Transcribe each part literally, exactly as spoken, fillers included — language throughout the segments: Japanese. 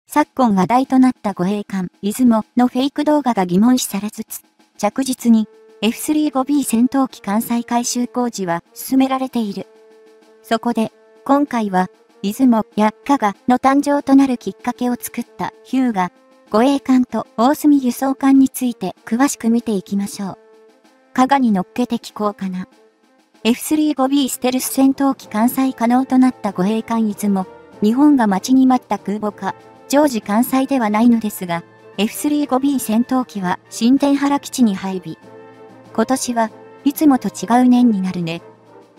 昨今話題となった護衛艦出雲のフェイク動画が疑問視されつつ、着実に エフスリーフォービー 戦闘機艦載改修工事は進められている。そこで、今回は、出雲や加賀の誕生となるきっかけを作ったヒューガ、護衛艦と大隅輸送艦について詳しく見ていきましょう。加賀に乗っけて聞こうかな。エフスリーフォービー ステルス戦闘機艦載可能となった護衛艦出雲、日本が待ちに待った空母化、常時艦載ではないのですが、エフスリーフォービー 戦闘機は新天原基地に配備。今年はいつもと違う年になるね。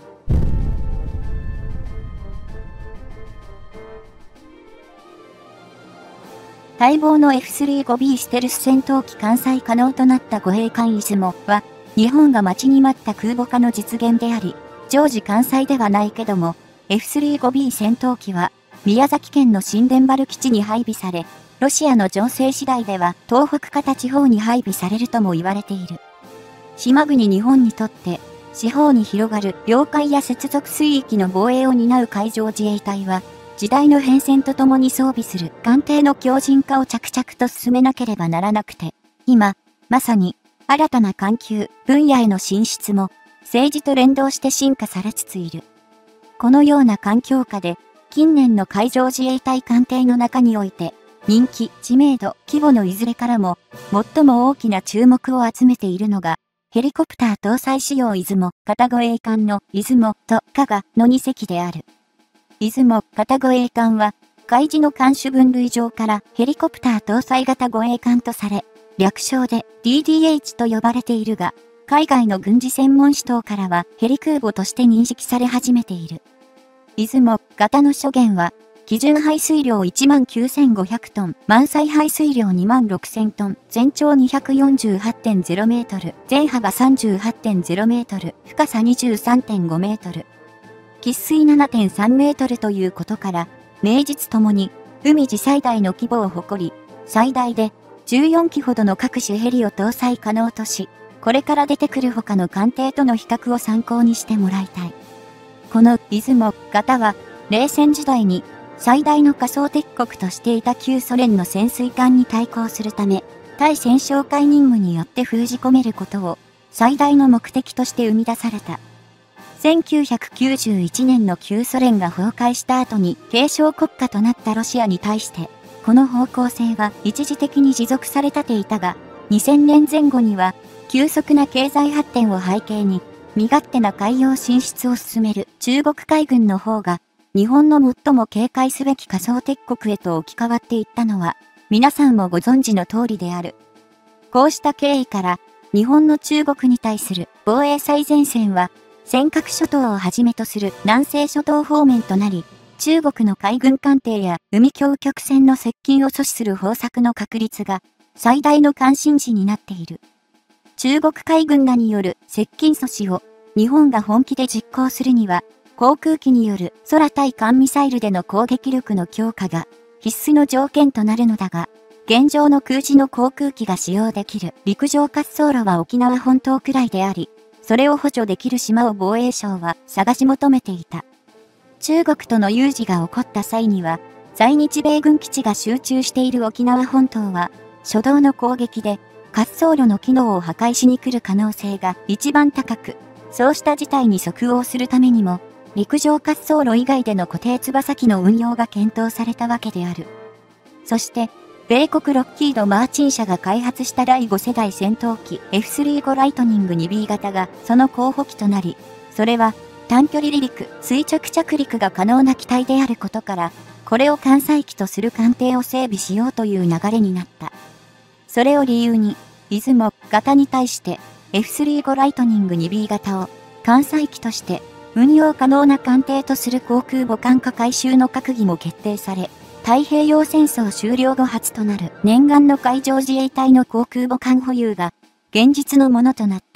待望の エフスリーフォービー ステルス戦闘機艦載可能となった護衛艦出雲は、日本が待ちに待った空母化の実現であり、常時艦載ではないけども、エフスリーフォービー 戦闘機は、宮崎県の新田原基地に配備され、ロシアの情勢次第では東北方地方に配備されるとも言われている。島国日本にとって、四方に広がる領海や接続水域の防衛を担う海上自衛隊は、時代の変遷とともに装備する艦艇の強靭化を着々と進めなければならなくて、今、まさに、新たな艦級分野への進出も、政治と連動して進化されつついる。このような環境下で、近年の海上自衛隊艦艇の中において、人気、知名度、規模のいずれからも、最も大きな注目を集めているのが、ヘリコプター搭載仕様出雲、型護衛艦の出雲と加賀のに隻である。出雲、型護衛艦は、海自の艦種分類上からヘリコプター搭載型護衛艦とされ、略称で ディーディーエイチ と呼ばれているが、海外の軍事専門誌等からはヘリ空母として認識され始めている。出雲型の諸元は、基準排水量 いちまんきゅうせんごひゃくトン、満載排水量 にまんろくせんトン、全長 にひゃくよんじゅうはちてんゼロメートル、全幅 さんじゅうはちてんゼロメートル、深さ にじゅうさんてんごメートル。喫水 ななてんさんメートルということから、名実ともに、海自最大の規模を誇り、最大でじゅうよんきほどの各種ヘリを搭載可能とし、これから出てくる他の艦艇との比較を参考にしてもらいたい。この出雲型は、冷戦時代に最大の仮想敵国としていた旧ソ連の潜水艦に対抗するため、対潜哨戒任務によって封じ込めることを最大の目的として生み出された。せんきゅうひゃくきゅうじゅういちねんの旧ソ連が崩壊した後に継承国家となったロシアに対して、この方向性は一時的に持続されたていたが、にせんねんぜん後には急速な経済発展を背景に、身勝手な海洋進出を進める中国海軍の方が、日本の最も警戒すべき仮想敵国へと置き換わっていったのは、皆さんもご存知の通りである。こうした経緯から、日本の中国に対する防衛最前線は、尖閣諸島をはじめとする南西諸島方面となり、中国の海軍艦艇や海峡局船の接近を阻止する方策の確率が最大の関心事になっている。中国海軍らによる接近阻止を日本が本気で実行するには、航空機による空対艦ミサイルでの攻撃力の強化が必須の条件となるのだが、現状の空自の航空機が使用できる陸上滑走路は沖縄本島くらいであり、それを補助できる島を防衛省は探し求めていた。中国との有事が起こった際には、在日米軍基地が集中している沖縄本島は、初動の攻撃で滑走路の機能を破壊しに来る可能性が一番高く、そうした事態に即応するためにも、陸上滑走路以外での固定翼機の運用が検討されたわけである。そして、米国ロッキード・マーチン社が開発しただいご世代戦闘機 エフスリーフォー ライトニング にビー 型がその候補機となり、それは短距離離陸、垂直着陸が可能な機体であることから、これを艦載機とする艦艇を整備しようという流れになった。それを理由に、出雲型に対して エフスリーフォー ライトニング にビー 型を艦載機として運用可能な艦艇とする航空母艦化改修の閣議も決定され、太平洋戦争終了後初となる念願の海上自衛隊の航空母艦保有が現実のものとなった。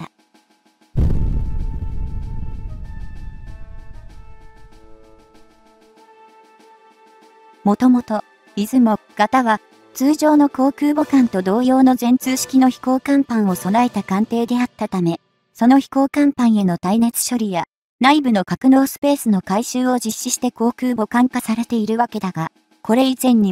もともと、出雲型は通常の航空母艦と同様の全通式の飛行甲板を備えた艦艇であったため、その飛行甲板への耐熱処理や内部の格納スペースの改修を実施して航空母艦化されているわけだが、これ以前にも、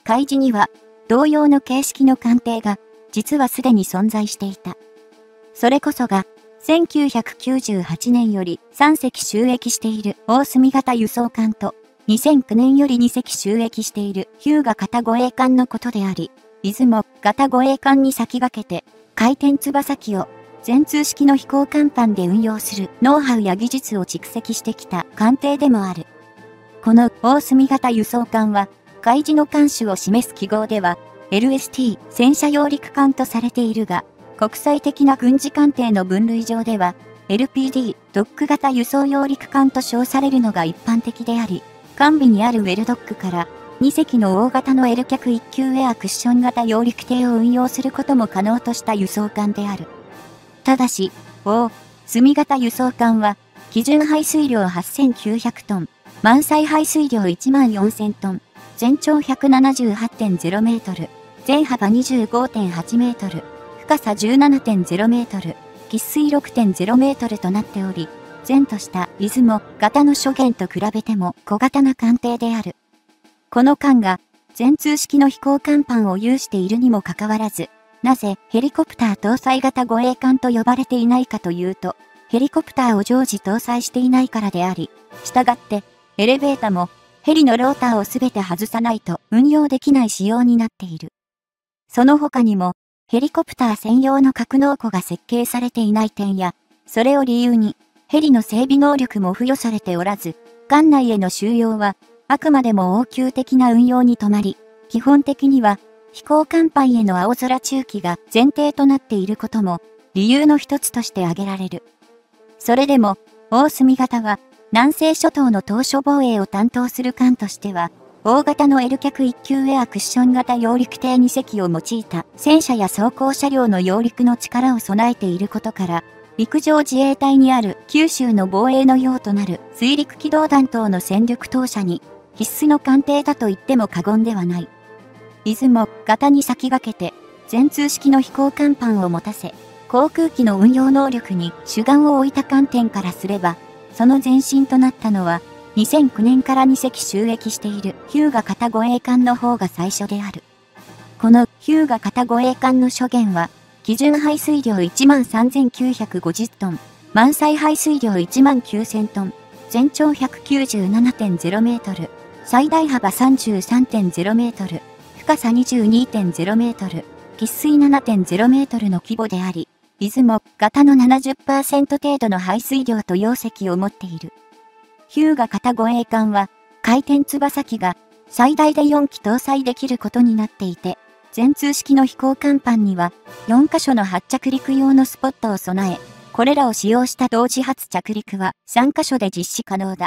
海事には、同様の形式の艦艇が、実はすでに存在していた。それこそが、せんきゅうひゃくきゅうじゅうはちねんよりさんせき就役している大隅型輸送艦と、にせんきゅうねんよりにせき就役している日向型護衛艦のことであり、出雲型護衛艦に先駆けて、回転翼機を全通式の飛行甲板で運用するノウハウや技術を蓄積してきた艦艇でもある。この大隅型輸送艦は、海事の艦種を示す記号では、エルエスティー 戦車揚陸艦とされているが、国際的な軍事艦艇の分類上では、エルピーディー ドック型輸送揚陸艦と称されるのが一般的であり、艦尾にあるウェルドックからにせきの大型の L 脚一級エアクッション型揚陸艇を運用することも可能とした輸送艦である。ただし、大隅型輸送艦は、基準排水量はっせんきゅうひゃくトン、満載排水量いちまんよんせんトン、全長 ひゃくななじゅうはちてんゼロメートル、全幅 にじゅうごてんはちメートル、深さ じゅうななてんゼロメートル、喫水 ろくてんゼロメートルとなっており、前とした出雲型の諸元と比べても小型な艦艇である。この艦が全通式の飛行甲板を有しているにもかかわらず、なぜヘリコプター搭載型護衛艦と呼ばれていないかというと、ヘリコプターを常時搭載していないからであり、したがってエレベータもヘリのローターをすべて外さないと運用できない仕様になっている。その他にも、ヘリコプター専用の格納庫が設計されていない点や、それを理由に、ヘリの整備能力も付与されておらず、艦内への収容は、あくまでも応急的な運用に止まり、基本的には、飛行甲板への青空駐機が前提となっていることも、理由の一つとして挙げられる。それでも、大隅型は、南西諸島の島嶼防衛を担当する艦としては、大型の L 脚一級エアクッション型揚陸艇にせきを用いた戦車や装甲車両の揚陸の力を備えていることから、陸上自衛隊にある九州の防衛の用となる水陸機動弾頭の戦力投射に必須の艦艇だと言っても過言ではない。出雲型に先駆けて全通式の飛行甲板を持たせ、航空機の運用能力に主眼を置いた観点からすれば、その前身となったのは、にせんきゅうねんからにせき就役している日向型護衛艦の方が最初である。この日向型護衛艦の諸元は、基準排水量 いちまんさんぜんきゅうひゃくごじゅうトン、満載排水量 いちまんきゅうせんトン、全長 ひゃくきゅうじゅうななてんゼロメートル、最大幅 さんじゅうさんてんゼロメートル、深さ にじゅうにてんゼロメートル、喫水 ななてんゼロメートルの規模であり、出雲型の ななじゅっパーセント 程度の排水量と容積を持っている。日向型護衛艦は、回転翼機が最大でよんき搭載できることになっていて、全通式の飛行甲板にはよんかしょの発着陸用のスポットを備え、これらを使用した同時発着陸はさんかしょで実施可能だ。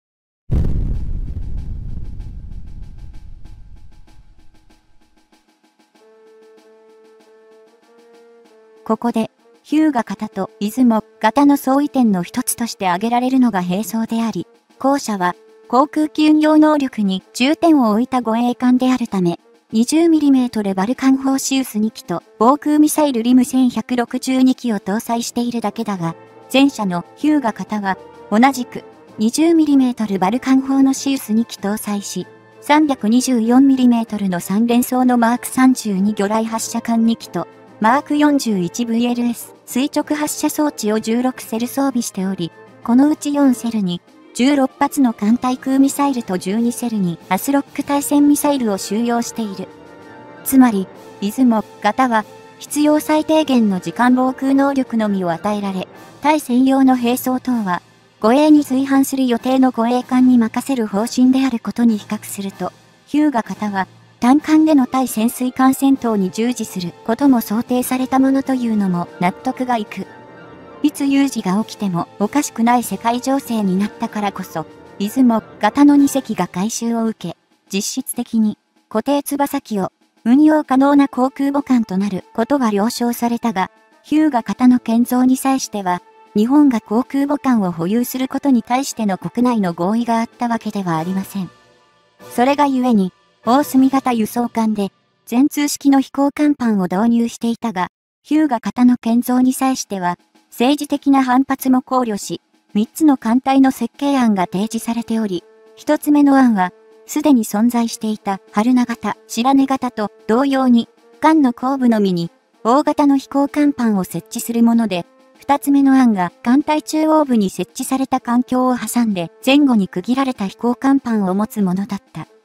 ここで、日向型と出雲型の相違点の一つとして挙げられるのが並走であり、後者は航空機運用能力に重点を置いた護衛艦であるため、にじゅうミリメートル バルカン砲シウスにきと防空ミサイルリムせんひゃくろくじゅうにきを搭載しているだけだが、前者の日向型は同じく にじゅうミリメートル バルカン砲のシウスにき搭載し、さんびゃくにじゅうよんミリメートル のさん連装のマークさんじゅうに魚雷発射管にきと、マーク よんじゅういちブイエルエス 垂直発射装置をじゅうろくセル装備しており、このうちよんセルにじゅうろっぱつの艦対空ミサイルとじゅうにセルにアスロック対戦ミサイルを収容している。つまり、出雲型は必要最低限の時間防空能力のみを与えられ、対専用の兵装等は護衛に随伴する予定の護衛艦に任せる方針であることに比較すると、日向型は単艦での対潜水艦戦闘に従事することも想定されたものというのも納得がいく。いつ有事が起きてもおかしくない世界情勢になったからこそ、出雲型のにせきが改修を受け、実質的に固定翼機を運用可能な航空母艦となることが了承されたが、日向型の建造に際しては、日本が航空母艦を保有することに対しての国内の合意があったわけではありません。それがゆえに、大隅型輸送艦で全通式の飛行甲板を導入していたが、日向型の建造に際しては、政治的な反発も考慮し、みっつの艦隊の設計案が提示されており、ひとつめの案は、 すでに存在していた春名型、白根型と同様に、艦の後部のみに大型の飛行甲板を設置するもので、二つ目の案が艦隊中央部に設置された艦橋を挟んで前後に区切られた飛行甲板を持つものだった。